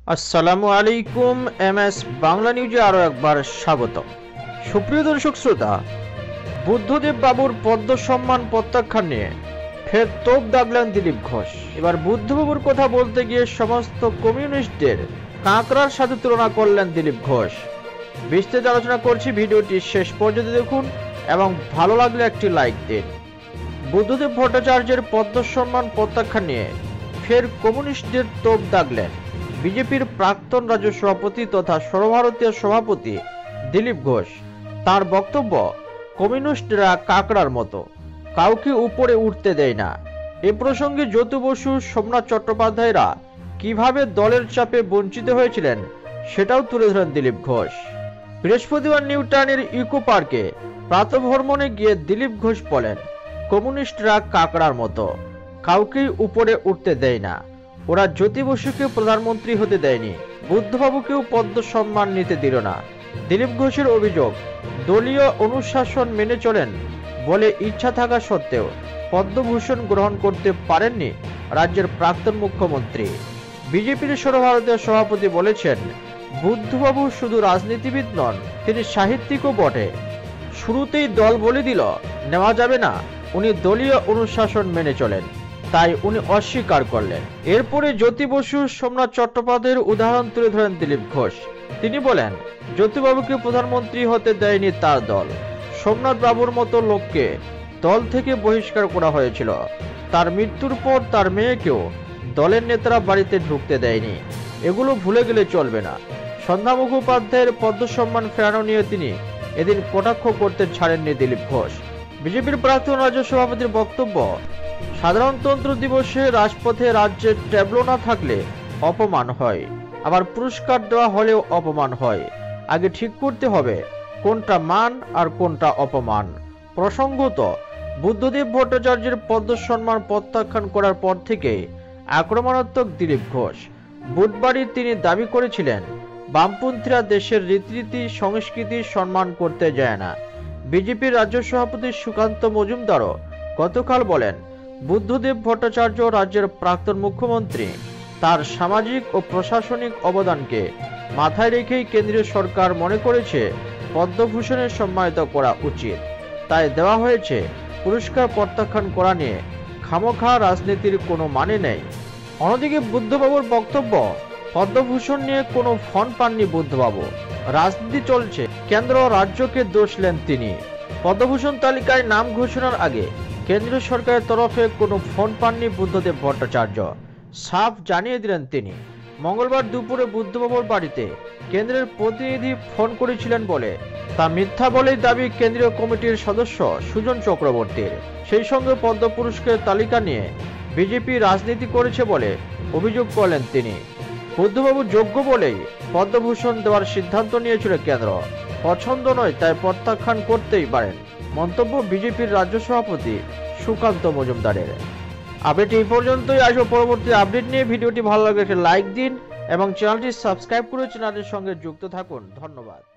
আসসালামু আলাইকুম। এমএস বাংলা নিউজে আরো একবার স্বাগত। সুপ্রিয় দর্শক শ্রোতা, বুদ্ধদেব বাবুর পদ্ম সম্মান প্রত্যাখ্যান নিয়ে ফের তোপ দাগলেন দিলীপ ঘোষ। এবার বুদ্ধবাবুর কথা বলতে গিয়ে সমস্ত কমিউনিস্টদের কাঁকড়ার সাথে তুলনা করলেন দিলীপ ঘোষ। বিস্তারিত আলোচনা করছি, ভিডিওটি শেষ পর্যন্ত দেখুন এবং ভালো লাগলে একটি লাইক দিন। বুদ্ধদেব ভট্টাচার্যের পদ্ম সম্মান প্রত্যাখ্যান নিয়ে ফের কমিউনিস্টদের তোপ দাগলেন বিজেপির প্রাক্তন রাজ্য সভাপতি তথা সর্বভারতীয় সভাপতি দিলীপ ঘোষ। তার বক্তব্য, কমিউনিস্টরা কাকড়ার মতো, কাউকে উপরে উঠতে দেয় না। এ প্রসঙ্গে জ্যোতি বসু, সোমনাথ চট্টোপাধ্যায়রা কিভাবে দলের চাপে বঞ্চিত হয়েছিলেন সেটাও তুলে ধরেন দিলীপ ঘোষ। বৃহস্পতিবার নিউ টাউনের ইকো পার্কে প্রাতঃভ্রমণে গিয়ে দিলীপ ঘোষ বলেন, কমিউনিস্টরা কাকড়ার মতো, কাউকেই উপরে উঠতে দেয় না। ওরা জ্যোতি বসুকে প্রধানমন্ত্রী হতে দেয়নি, বুদ্ধবাবুকেও পদ্ম সম্মান নিতে দিল না। দিলীপ ঘোষের অভিযোগ, দলীয় অনুশাসন মেনে চলেন বলে ইচ্ছা থাকা সত্ত্বেও পদ্মভূষণ গ্রহণ করতে পারেননি রাজ্যের প্রাক্তন মুখ্যমন্ত্রী। বিজেপির সর্বভারতীয় সভাপতি বলেছেন, বুদ্ধবাবু শুধু রাজনীতিবিদ নন, তিনি সাহিত্যিকও বটে। শুরুতেই দল বলে দিল নেওয়া যাবে না, উনি দলীয় অনুশাসন মেনে চলেন, তাই উনি অস্বীকার করলেন। এরপরে জ্যোতি বসু, সোমনাথ চট্টোপাধ্যায়ের উদাহরণ তুলে ধরেন দিলীপ ঘোষ। তিনি বলেন, জ্যোতিবাবুকে প্রধানমন্ত্রী হতে দেয়নি তার দল, সোমনাথ বাবুর মতো লোককে দল থেকে বহিষ্কার করা হয়েছিল। তার মৃত্যুর পর তার মেয়েকেও দলের নেতারা বাড়িতে ঢুকতে দেয়নি। এগুলো ভুলে গেলে চলবে না। সন্ধ্যা মুখোপাধ্যায়ের পদ্ম সম্মান ফেরানো নিয়ে তিনি এদিন কটাক্ষ করতে ছাড়েননি দিলীপ ঘোষ। বিজেপির প্রাক্তন রাজ্য সভাপতির বক্তব্য, সাধারণতন্ত্র দিবসে রাজপথে রাজ্যের ট্যাবলো না থাকলে অপমান হয়, আবার পুরস্কার দেওয়া হলেও অপমান হয়। আগে ঠিক করতে হবে কোনটা মান আর কোনটা অপমান। প্রসঙ্গত, বুদ্ধদেব ভট্টাচার্যের পদ্ম সম্মান প্রত্যাখ্যান করার পর থেকে আক্রমণাত্মক দিলীপ ঘোষ। বুধবারই তিনি দাবি করেছিলেন, বামপন্থীরা দেশের রীতিনীতি সংস্কৃতি সম্মান করতে যায় না। বিজেপির রাজ্য সভাপতি সুকান্ত মজুমদারও গতকাল বলেন, বুদ্ধদেব ভট্টাচার্য রাজ্যের প্রাক্তন মুখ্যমন্ত্রী, তার সামাজিক ও প্রশাসনিক অবদানকে মাথায় রেখেই কেন্দ্রীয় সরকার মনে করেছে পদ্মভূষণে সম্মানিত করা উচিত, তাই দেওয়া হয়েছে। পুরস্কার প্রত্যাখ্যান করা নিয়ে খামোখা রাজনীতির কোনো মানে নেই। অন্যদিকে বুদ্ধবাবুর বক্তব্য, পদ্মভূষণ নিয়ে কোনো ফন্ড পাননি বুদ্ধবাবু, রাজনীতি চলছে, কেন্দ্র রাজ্যকে দোষ দেন তিনি। পদ্মভূষণ তালিকায় নাম ঘোষণার আগে কেন্দ্রীয় সরকারের তরফে কোনো ফোন পাননি বুদ্ধদেব ভট্টাচার্য, সাফ জানিয়ে দিলেন তিনি। মঙ্গলবার দুপুরে বুদ্ধবাবুর বাড়িতে কেন্দ্রের প্রতিনিধি ফোন করেছিলেন বলে তা মিথ্যা বলেই দাবি কেন্দ্রীয় কমিটির সদস্য সুজন চক্রবর্তীর। সেই সঙ্গে পদ্ম পুরস্কারের তালিকা নিয়ে বিজেপি রাজনীতি করেছে বলে অভিযোগ করলেন তিনি। বুদ্ধবাবু যোগ্য বলেই পদ্মভূষণ দেওয়ার সিদ্ধান্ত নিয়েছিল কেন্দ্র, পছন্দ নয় তাই প্রত্যাখ্যান করতেই পারেন, মন্তব্য বিজেপির রাজ্য সভাপতি সুকান্ত মজুমদারের। আপডেট এই পর্যন্তই। আসবো পরবর্তী আপডেট নিয়ে। ভিডিওটি ভালো লাগলে একটা লাইক দিন এবং চ্যানেলটি সাবস্ক্রাইব করে চ্যানেলের সঙ্গে যুক্ত থাকুন। ধন্যবাদ।